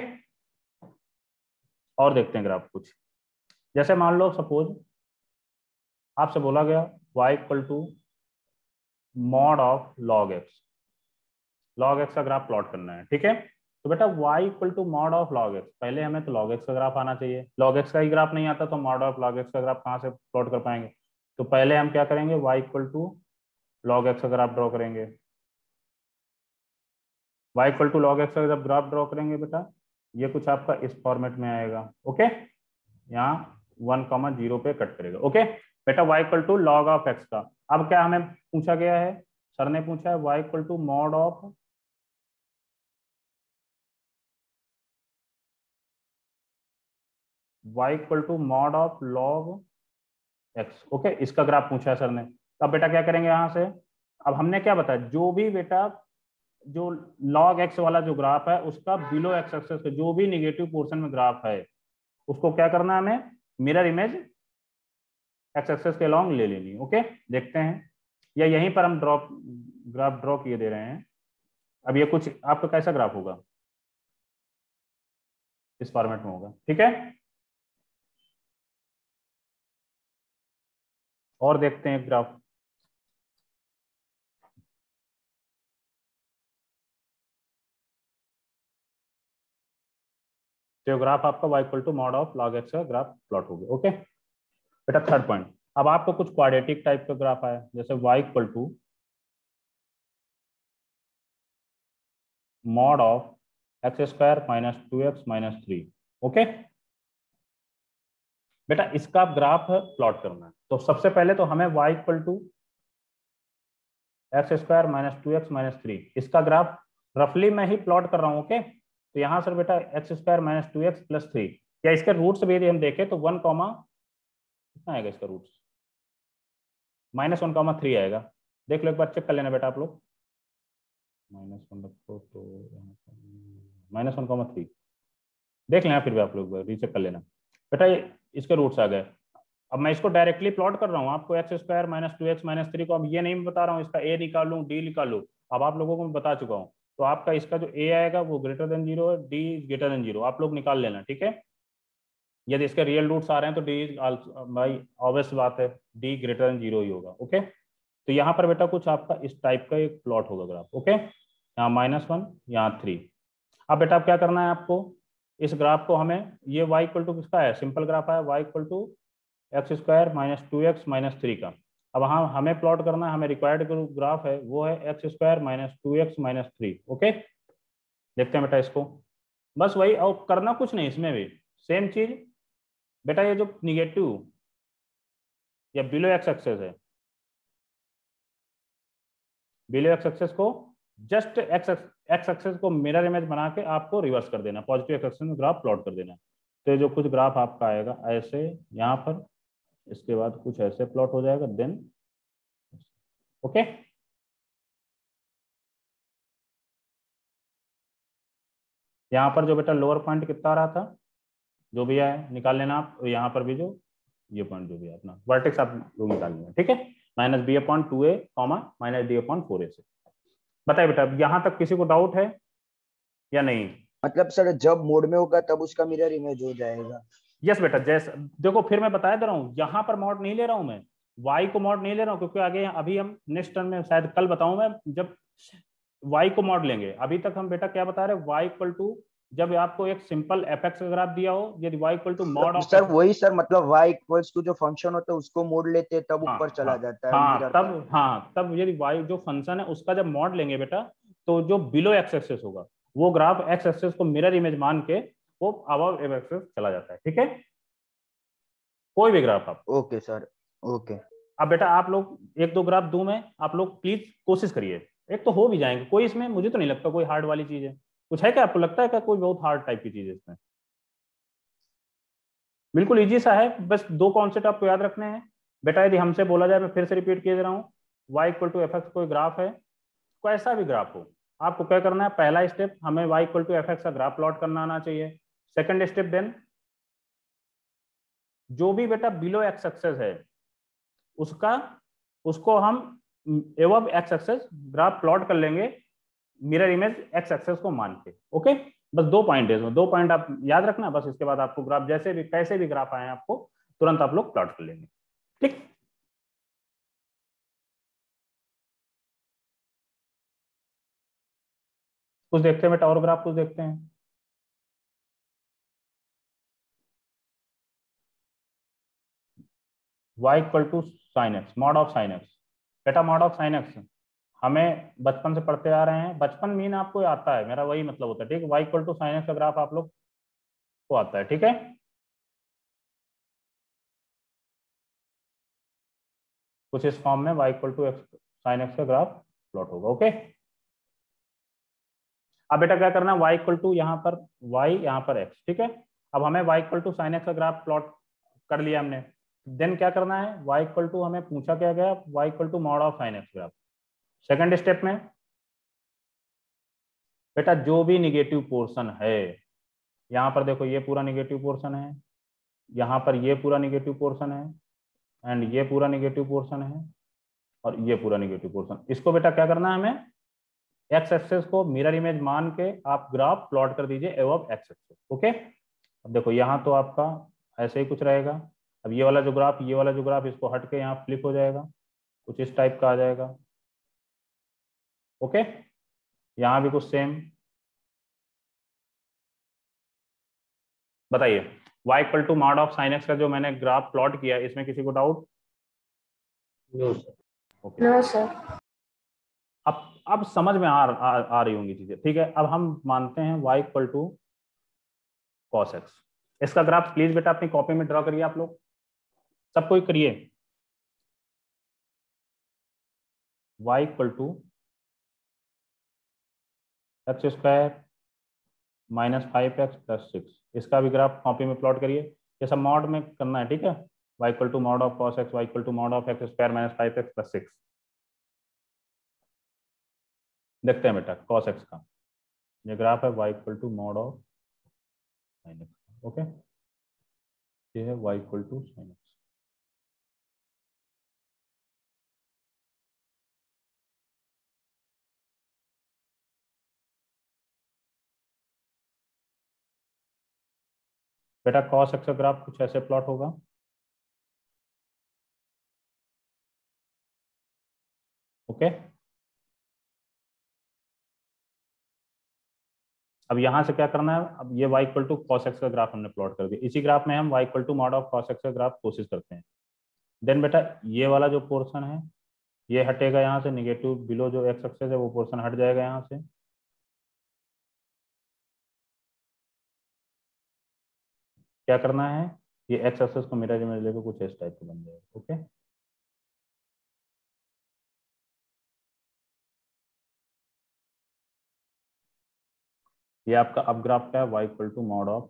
और देखते हैं ग्राफ कुछ, जैसे मान लो सपोज आपसे बोला गया y equal to mod of log x, log x का ग्राफ प्लॉट करना है, ठीक है। तो बेटा y equal to mod of log x, पहले हमें तो लॉग एक्स का ग्राफ आना चाहिए, लॉग एक्स का ही ग्राफ नहीं आता तो मॉड ऑफ लॉग एक्स का ग्राफ कहाँ से प्लॉट कर पाएंगे। तो पहले हम क्या करेंगे, y equal to log x का ग्राफ ड्रॉ करेंगे। y equal to log x का जब ग्राफ ड्रॉ करेंगे बेटा, ये कुछ आपका इस फॉर्मेट में आएगा, ओके। यहाँ वन कॉमा जीरो पे कट करेगा, ओके बेटा। y equal to log of x का, अब क्या हमें पूछा गया है, सर ने पूछा है y equal to mod of y equal to mod of log x, okay, इसका ग्राफ पूछा है सर ने। अब बेटा क्या करेंगे यहाँ से, अब हमने क्या बताया, जो भी बेटा जो लॉग एक्स वाला जो ग्राफ है उसका बिलो एक्स एक्सेस का जो भी निगेटिव पोर्शन में ग्राफ है उसको क्या करना है, हमें मिरर इमेज एक्स एक्सेस के अलॉन्ग ले लेनी, ओके। देखते हैं, या यहीं पर हम ड्रॉप ग्राफ ड्रॉ किए दे रहे हैं। अब ये कुछ आपका कैसा ग्राफ होगा, इस फॉर्मेट में होगा, ठीक है। और देखते हैं ग्राफ, तो ग्राफ आपका y equal to mod of log x का ग्राफ प्लॉट हो गया। ओके बेटा थर्ड पॉइंट, अब आपको कुछ क्वाड्रेटिक टाइप का ग्राफ आया, जैसे y equal to mod of x square minus two x minus three. Okay बेटा इसका आप ग्राफ प्लॉट करना है, तो सबसे पहले तो हमें y equal to x square minus two x minus three, इसका ग्राफ रफली मैं ही प्लॉट कर रहा हूँ। ओके तो यहाँ सर बेटा x square minus two x plus three, या इसके रूट्स भी यदि हम देखें तो वन कॉमा कितना आएगा इसका roots, minus one comma three आएगा। देख लो एक बार चेक कर लेना बेटा आप लोग, माइनस वन रखो तो माइनस वन कॉमा थ्री देख लेना, फिर भी आप लोग रीचेक कर लेना बेटा, ये इसके रूट्स आ गए। अब मैं इसको डायरेक्टली प्लॉट कर रहा हूँ आपको, x square minus two x minus three को अब ये नहीं बता रहा हूँ इसका ए निकालूं डी निकालूं, अब आप लोगों को मैं बता चुका हूँ। तो आपका इसका जो ए आएगा वो ग्रेटर देन जीरो है, डी ग्रेटर देन जीरो, आप लोग निकाल लेना। ठीक है, यदि इसके रियल रूट्स आ रहे हैं तो डी भाई ऑब्वियस बात है डी ग्रेटर देन जीरो ही होगा। ओके तो यहाँ पर बेटा कुछ आपका इस टाइप का एक प्लॉट होगा ग्राफ। ओके यहाँ माइनस वन यहाँ थ्री। अब बेटा क्या करना है आपको, इस ग्राफ को हमें, ये y इक्वल टू किसका है, सिंपल ग्राफ है y equal to x square minus two x minus three का। अब हाँ हमें प्लॉट करना है, हमें रिक्वायर्ड ग्राफ है वो है x square minus two x minus three. Okay देखते हैं बेटा इसको, बस वही, और करना कुछ नहीं इसमें भी सेम चीज बेटा, ये जो निगेटिव या बिलो एक्स एक्सेस है, बिलो एक्स एक्सेस को जस्ट एक्स एक्स एक्सेस को मिरर इमेज बना के आपको रिवर्स कर देना, पॉजिटिव एक्स एक्सेस में ग्राफ प्लॉट कर देना। तो जो कुछ ग्राफ आपका आएगा ऐसे यहाँ पर, इसके बाद कुछ ऐसे प्लॉट हो जाएगा, देन ओके यहाँ पर जो बेटा लोअर पॉइंट कितना आ रहा था जो भी आए निकाल लेना आप, यहाँ पर भी जो ये पॉइंट जो भी है अपना वर्टेक्स आप लोग निकाल लेना। ठीक है, minus b upon two a comma minus D upon four a से। बताइए बेटा यहाँ तक किसी को डाउट है या नहीं? मतलब सर जब मोड में होगा तब उसका मिरर इमेज हो जाएगा। यस बेटा, जैसे देखो फिर मैं बता दे रहा हूँ, यहाँ पर मॉड नहीं ले रहा हूँ मैं, y को मॉड नहीं ले रहा हूँ, क्योंकि आगे अभी हम नेक्स्ट टर्म में शायद कल बताऊं मैं जब y को मॉड लेंगे। अभी तक हम बेटा क्या बता रहे हैं, y इक्वल टू जब आपको एक सिंपल एफ का ग्राफ दिया हो, यदि y equal to mod of sir वही सर, मतलब y इक्वल्स टू जो फंक्शन होता है उसको मोड लेते हैं तब हाँ, ऊपर चला हाँ, जाता है हाँ मिरर तब पर। हाँ तब यदि y जो फंक्शन है उसका जब मॉड लेंगे बेटा, तो जो बिलो एक्स एक्सेस होगा वो ग्राफ एक्स एक्सेस को मिरर इमेज मान के वो अबव एक्सेस चला जाता है। ठीक है, कोई भी ग्राफ आप। Okay sir okay. अब बेटा आप लोग एक दो ग्राफ दूं मैं, आप लोग प्लीज कोशिश करिए, एक तो हो भी जाएंगे, कोई इसमें मुझे तो नहीं लगता कोई हार्ड वाली चीज है। कुछ है क्या आपको लगता है क्या कोई बहुत हार्ड टाइप की चीज है इसमें? बिल्कुल इजी सा है, बस दो कॉन्सेप्ट आपको याद रखने हैं बेटा। यदि हमसे बोला जाए, मैं फिर से रिपीट किए दे रहा हूँ, y equal to f x कोई ग्राफ है, कोई ऐसा भी ग्राफ हो, आपको क्या करना है, पहला स्टेप हमें y equal to f x का ग्राफ प्लॉट करना आना चाहिए। सेकंड स्टेप देन जो भी बेटा बिलो एक्स एक्सेस है उसका उसको हम above x axis graph plot कर लेंगे मिरर इमेज एक्स एक्सेस को मान के। ओके बस दो पॉइंट है इसमें, दो पॉइंट आप याद रखना बस, इसके बाद आपको ग्राफ जैसे भी कैसे भी ग्राफ आए आपको तुरंत आप लोग प्लॉट कर लेंगे। ठीक, कुछ देखते हैं बेटा और ग्राफ कुछ देखते हैं। y equal to sine x mod of sine x. बेटा मॉड ऑफ साइन एक्स हमें बचपन से पढ़ते आ रहे हैं, बचपन मीन आपको आता है, मेरा वही मतलब होता है। ठीक है, y equal to sine x का ग्राफ आप लोग को आता है। ठीक है, कुछ इस फॉर्म में y equal to sine x का ग्राफ प्लॉट होगा। ओके अब बेटा क्या करना है, y इक्वल टू यहाँ पर y यहाँ पर x। ठीक है, अब हमें y equal to sine x का ग्राफ प्लॉट कर लिया हमने, देन क्या करना है, y इक्वल टू हमें पूछा क्या गया, y equal to mod of sine x graph. Second step में बेटा जो भी निगेटिव पोर्शन है, यहाँ पर देखो ये पूरा निगेटिव पोर्शन है, यहाँ पर ये पूरा निगेटिव पोर्शन है, एंड ये पूरा निगेटिव पोर्शन है, और ये पूरा निगेटिव पोर्शन, इसको बेटा क्या करना है, हमें एक्स एक्सेस को मिरर इमेज मान के आप ग्राफ प्लॉट कर दीजिए एवब एक्स एक्सेस। ओके अब देखो यहाँ तो आपका ऐसे ही कुछ रहेगा। अब ये वाला जो ग्राफ ये वाला जो ग्राफ इसको हट के यहाँ फ्लिप हो जाएगा, कुछ इस टाइप का आ जाएगा। ओके यहाँ भी कुछ सेम, बताइए y equal to mod of sine x का जो मैंने ग्राफ प्लॉट किया, इसमें किसी को doubt? No sir. Okay, no sir. अब अब समझ में आ, आ, आ रही होंगी चीजें, ठीक है। अब हम मानते हैं y equal to cos x. इसका ग्राफ प्लीज बेटा अपनी कॉपी में ड्रॉ करिए, आप लोग सब कोई करिए। y equal to x square minus five x plus six, इसका भी ग्राफ कॉपी में प्लॉट करिए। ये सब मॉड में करना है, ठीक है। y equal to mod of cos x, y equal to mod of x square minus five x plus six. देखते हैं बेटा कॉस एक्स का ये ग्राफ है, y equal to mod of sine x. Okay, ये है y equal to sine x. बेटा cos x का ग्राफ कुछ ऐसे प्लॉट होगा। ओके, अब यहां से क्या करना है, अब ये y equal to cos x का ग्राफ हमने प्लॉट कर दिया। इसी ग्राफ में हम y equal to mod of cos x का ग्राफ कोशिश करते हैं। देन बेटा ये वाला जो पोर्शन है ये हटेगा यहाँ से, निगेटिव बिलो जो एक्स एक्सेस है वो पोर्शन हट जाएगा यहाँ से। क्या करना है, ये एक्स एक्सेस को मिरर इमेज लेकर कुछ इस टाइप का बन जाएगा। ओके, ये आपका अब ग्राफ क्या है, y equal to mod of.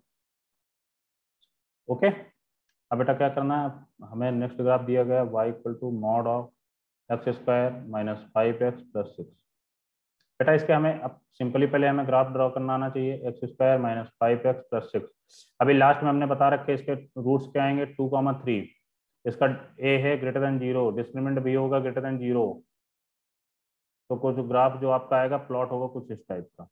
Okay, अब बेटा क्या करना है, हमें नेक्स्ट ग्राफ दिया गया है y equal to mod of x square minus five x plus six. बेटा इसके हमें अब सिंपली पहले हमें ग्राफ ड्रॉ करना आना चाहिए, x square minus five x plus six. अभी लास्ट में हमने बता रखे इसके रूट्स क्या आएंगे, टू कॉमा थ्री। इसका a है greater than zero, discriminant b होगा ग्रेटर देन जीरो। तो कुछ ग्राफ जो आपका आएगा प्लॉट होगा कुछ इस टाइप का।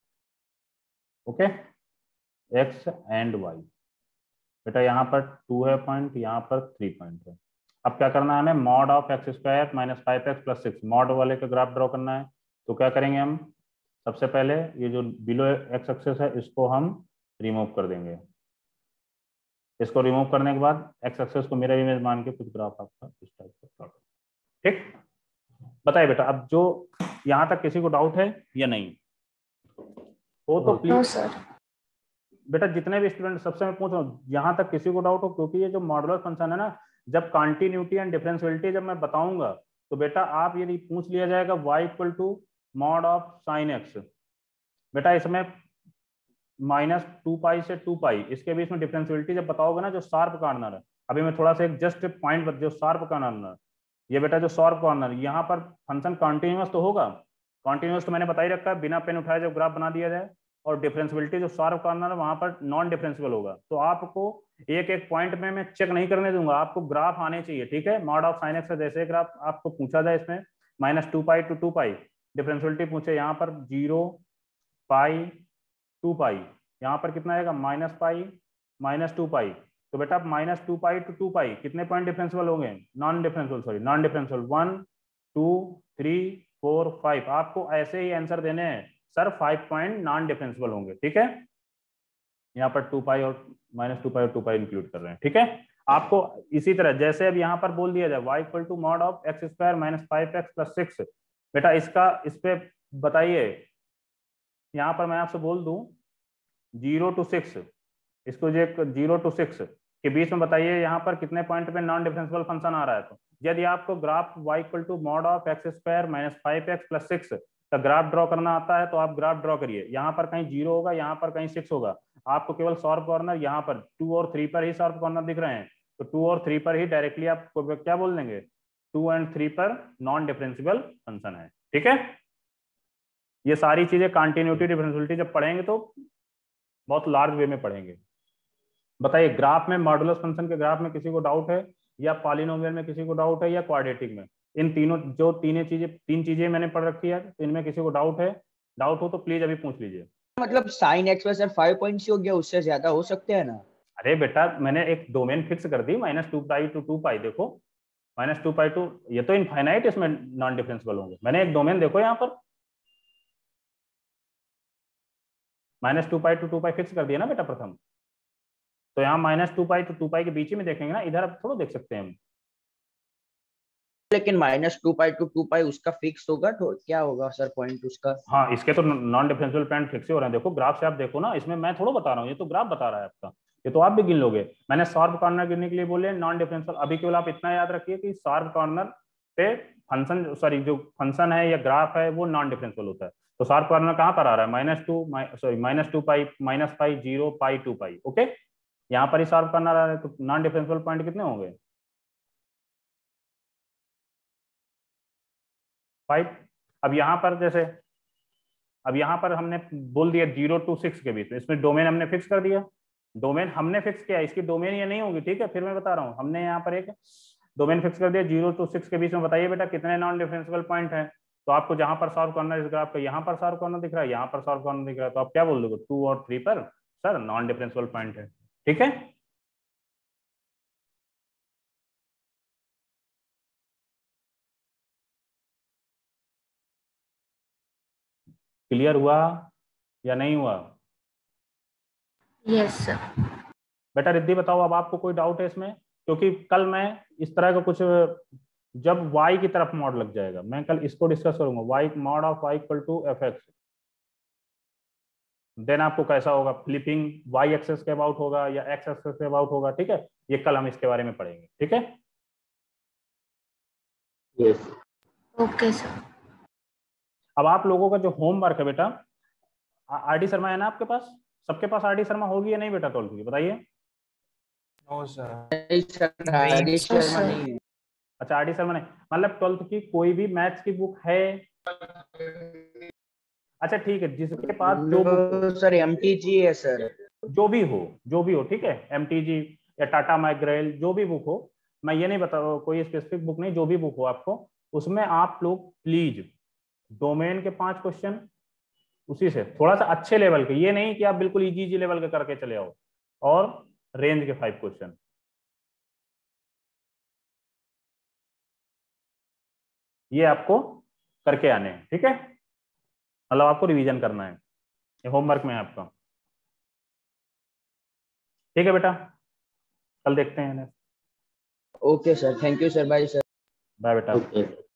Okay, x and y. बेटा यहाँ पर टू है पॉइंट, यहाँ पर थ्री पॉइंट है। अब क्या करना है हमें, mod of x square minus five x plus six, mod वाले का ग्राफ ड्रॉ करना है। तो क्या करेंगे हम, सबसे पहले ये जो बिलो एक्स एक्सेस है इसको हम रिमूव कर देंगे। इसको रिमूव करने के बाद एक्स एक्सेस को मिरर इमेज मान के कुछ ग्राफ आपका इस टाइप का प्लॉट। ठीक, बताइए बेटा अब जो यहाँ तक किसी को डाउट है या नहीं हो तो प्लीज। No sir. बेटा जितने भी स्टूडेंट, सबसे मैं पूछ रहा हूँ यहाँ तक किसी को डाउट हो, क्योंकि ये जो मॉडुलर फंक्शन है ना, जब कॉन्टिन्यूटी एंड डिफरेंशियलिटी जब मैं बताऊंगा तो बेटा आप यदि पूछ लिया जाएगा y equal to mod of sine x, बेटा इसमें माइनस टू पाई से टू पाई, इसके बीच में डिफरेंशियलिटी जब बताओगे ना, जो शार्प कॉर्नर है, अभी मैं थोड़ा सा एक जस्ट पॉइंट, जो शार्प कॉर्नर, ये बेटा जो शार्प कॉर्नर, यहाँ पर फंक्शन कॉन्टिन्यूअस तो होगा, कॉन्टिन्यूअस तो मैंने बता ही रखा है, बिना पेन उठाए जब ग्राफ बना दिया जाए। और डिफरेंशियलिटी जो शार्प कॉर्नर है वहां पर नॉन डिफरेंशियल होगा। तो आपको एक एक पॉइंट में मैं चेक नहीं करने दूंगा, आपको ग्राफ आने चाहिए। ठीक है, मॉड ऑफ साइन एक्स का जैसे ग्राफ आपको पूछा जाए, इसमें minus two pi to two pi differentiability पूछे, यहाँ पर जीरो पाई टू पाई, यहाँ पर कितना आएगा minus pi minus two pi. तो बेटा minus two pi to two pi कितने पॉइंट डिफरेंशियल होंगे, non differential, sorry non differential, one two three four five. आपको ऐसे ही आंसर देने हैं sir, five point non differential होंगे। ठीक है, यहाँ पर टू पाई और माइनस टू पाई और टू पाई इंक्लूड कर रहे हैं। ठीक है, आपको इसी तरह जैसे अब यहाँ पर बोल दिया जाए y equal to mod of x square minus five x plus six, बेटा इसका इस पे बताइए, यहाँ पर मैं आपसे बोल दूं जीरो टू सिक्स, इसको जो जीरो टू सिक्स के बीच में बताइए यहाँ पर कितने पॉइंट पे नॉन डिफरेंशियल फंक्शन आ रहा है। तो यदि आपको graph y equal to mod of x square minus five x plus six का ग्राफ ड्रॉ करना आता है तो आप ग्राफ ड्रॉ करिए। यहाँ पर कहीं जीरो होगा, यहाँ पर कहीं सिक्स होगा, आपको केवल शार्प कॉर्नर यहाँ पर टू और थ्री पर ही शार्प कॉर्नर दिख रहे हैं, तो टू और थ्री पर ही डायरेक्टली आप क्या बोल देंगे, टू एंड थ्री पर नॉन डिफरेंशियल फंक्शन है। ठीक है, ये सारी चीजें कॉन्टिन्यूटी डिफरेंशियलिटी जब पढ़ेंगे तो बहुत लार्ज वे में पढ़ेंगे। बताइए ग्राफ में, मॉडुलस फंक्शन के ग्राफ में किसी को डाउट है, या पॉलिनोमियल में किसी को डाउट है, या क्वाड्रेटिक में? इन तीनों जो तीन चीजें तीन चीजें मैंने पढ़ रखी है, तो इनमें किसी को डाउट है? डाउट हो तो प्लीज अभी पूछ लीजिए। मतलब sine x plus five point हो गया, उससे ज्यादा हो सकते हैं ना? अरे बेटा मैंने एक डोमेन फिक्स कर दी, minus two pi to two pi. देखो माइनस टू पाई टू, ये तो इनफाइनाइट इसमें नॉन डिफरेंशियल होंगे। मैंने एक डोमेन देखो यहाँ पर minus two pi to two pi fix कर दिया ना बेटा प्रथम। तो यहाँ माइनस टू पाई तो टू पाई के बीच में देखेंगे ना, इधर अब थोड़ा देख सकते हैं हम। लेकिन minus two pi to two pi उसका फिक्स होगा तो क्या होगा सर पॉइंट उसका? हाँ, इसके तो नॉन डिफरेंशियल पॉइंट फिक्स हो रहे हैं। देखो ग्राफ से आप देखो ना, इसमें मैं थोड़ा बता रहा हूँ, ये तो ग्राफ बता रहा है आपका, ये तो आप भी गिन लोगे। मैंने शार्प कॉर्नर गिनने के लिए बोले नॉन डिफरेंशियल। अभी केवल आप इतना याद रखिए कि शार्प कॉर्नर पे फंक्शन सॉरी जो फंक्शन है या ग्राफ है वो नॉन डिफरेंशियल होता है। तो शार्प कॉर्नर कहाँ पर आ रहा है? Minus two sorry minus two pi, minus pi, zero, pi, two pi. Okay, यहाँ पर ही शार्प कॉर्नर आ रहा है, तो नॉन डिफरेंशियल पॉइंट कितने होंगे? फाइव। अब यहाँ पर जैसे अब यहाँ पर हमने बोल दिया जीरो टू सिक्स के बीच में, इसमें डोमेन हमने फिक्स कर दिया। डोमेन हमने फिक्स किया, इसकी डोमेन ये नहीं होगी, ठीक है। फिर मैं बता रहा हूँ, हमने यहाँ पर एक डोमेन फिक्स कर दिया जीरो टू सिक्स के बीच में। बताइए बेटा कितने नॉन डिफरेंशियल पॉइंट है? तो आपको जहां पर शार्प कॉर्नर इस ग्राफ पे यहाँ पर शार्प कॉर्नर दिख रहा है, यहाँ पर शार्प कॉर्नर दिख रहा है, तो आप क्या बोल दोगे? टू और थ्री पर सर नॉन डिफरेंशियल पॉइंट है, ठीक है। क्लियर हुआ या नहीं हुआ? Yes sir. बेटा रिद्धि बताओ, अब आपको कोई डाउट है इसमें? क्योंकि कल मैं इस तरह का कुछ, जब y की तरफ मॉड लग जाएगा, मैं कल इसको डिस्कस करूंगा, y mod of y equal to f x, then आपको कैसा होगा, फ्लिपिंग y एक्सेस के अबाउट होगा या x एक्सेस के अबाउट होगा, ठीक है। ये कल हम इसके बारे में पढ़ेंगे, ठीक है। Yes okay sir. अब आप लोगों का जो होमवर्क है बेटा, आर डी शर्मा है ना आपके पास? सबके पास आर डी शर्मा होगी या नहीं बेटा? ट्वेल्थ की बताइए। No sir. नहीं सर, आर.डी. शर्मा नहीं। अच्छा, आर डी शर्मा नहीं, मतलब ट्वेल्थ की कोई भी मैथ्स की बुक है? अच्छा ठीक है, जिसके पास जो नो सर, एमटीजी है सर। जो भी हो जो भी हो ठीक है, एमटीजी या टाटा मैकग्रेल जो भी बुक हो, मैं ये नहीं बता रहा हूँ कोई स्पेसिफिक बुक नहीं, जो भी बुक हो आपको, उसमें आप लोग प्लीज डोमेन के पांच क्वेश्चन उसी से थोड़ा सा अच्छे लेवल के, ये नहीं कि आप बिल्कुल इजी इजी लेवल के करके चले आओ, और रेंज के फाइव क्वेश्चन, ये आपको करके आने हैं, ठीक है। मतलब आपको रिवीजन करना है, ये होमवर्क में है आपका, ठीक है बेटा। कल देखते हैं। Okay sir, thank you sir, bye sir. Bye बेटा। ओके।